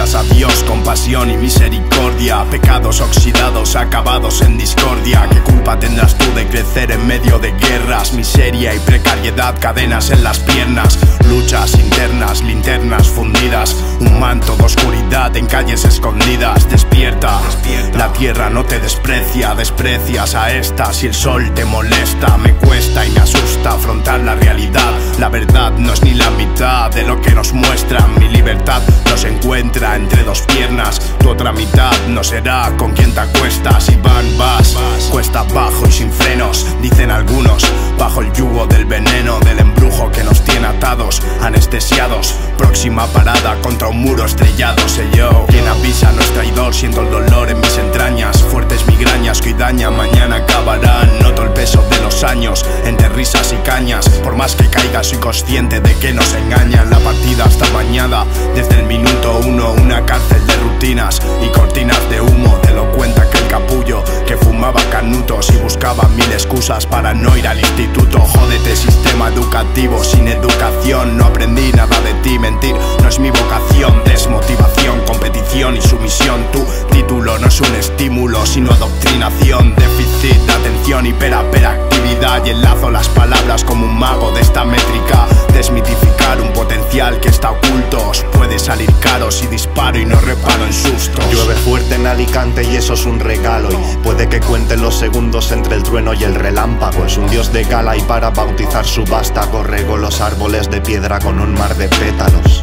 pidas a Dios compasión y misericordia. Pecados oxidados, acabados en discordia. ¿Qué culpa tendrás tú de crecer en medio de guerras? Miseria y precariedad, cadenas en las piernas. Luchas internas, linternas fundidas. Un manto de oscuridad en calles escondidas. Despierta, la tierra no te desprecia. Desprecias a esta si el sol te molesta. Me cuesta y me asusta afrontar la realidad. La verdad no es ni la mitad de lo que nos muestran. Mi libertad no se encuentra entre dos piernas. Tu otra mitad no será con quien te acuestas. Y vas, cuesta abajo y sin frenos. Dicen algunos, bajo el yugo del veneno, del embrujo que nos tiene atados, anestesiados. Próxima parada contra un muro estrellado. Sé yo quien avisa, no es traidor. Siento el dolor en mis entrañas. Fuertes migrañas que hoy dañan, mañana acabarán. Noto el peso de los años entre risas y cañas. Por más que caiga soy consciente de que nos engañan. La partida está bañada desde el minuto uno. Una cárcel de rutinas y cortinas de humo. Te lo cuenta aquel capullo que fumaba canutos y buscaba mil excusas para no ir al instituto. Jódete sistema educativo sin educación. No aprendí nada de ti, mentir no es mi vocación. Desmotivación, competición y sumisión. Tu título no es un estímulo sino adoctrinación. Déficit de atención, hiperactividad. Y enlazo las palabras como un mago de esta métrica. Desmitificar un potencial que está oculto. Os puede salir caro si disparo y no reparo en sustos. Llueve fuerte en Alicante y eso es un regalo. Y puede que cuente los segundos entre el trueno y el relámpago. Es un dios de gala y para bautizar su vástago regó los árboles de piedra con un mar de pétalos.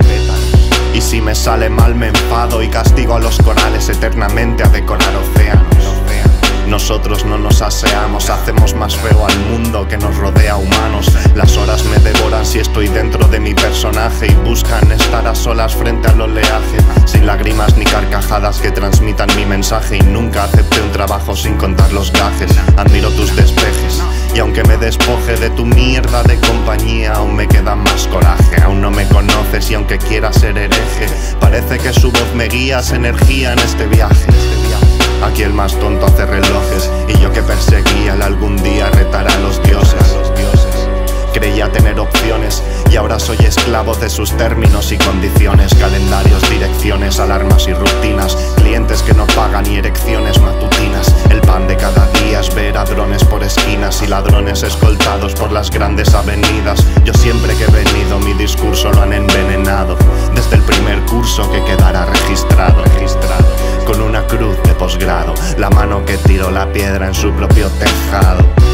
Y si me sale mal me enfado y castigo a los corales eternamente a decorar océanos. Nosotros no nos aseamos, hacemos más feo al mundo que nos rodea humanos. Las horas me devoran si estoy dentro de mi personaje y buscan estar a solas frente al oleaje, sin lágrimas ni carcajadas que transmitan mi mensaje. Y nunca acepté un trabajo sin contar los gajes. Admiro tus despejes y aunque me despoje de tu mierda de compañía, aún me queda más coraje. Aún no me conoces y aunque quieras ser hereje, parece que su voz me guía, es energía en este viaje. Aquí el más tonto hace relojes y yo que perseguía el algún día retará a los dioses. Creía tener opciones y ahora soy esclavo de sus términos y condiciones. Calendarios, direcciones, alarmas y rutinas. Clientes que no pagan y erecciones matutinas. El pan de cada día es ver a drones por esquinas y ladrones escoltados por las grandes avenidas. Yo siempre que he venido mi discurso lo han envenenado. Desde el primer curso que quedará registrado. Con una cruz de posgrado, la mano que tiró la piedra en su propio tejado.